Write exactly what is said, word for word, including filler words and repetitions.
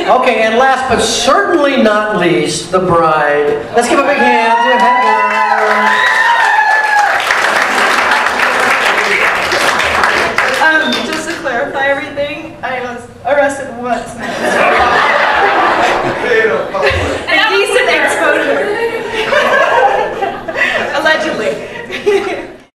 Okay, and last but certainly not least, the bride. Let's give a big hand to Heather.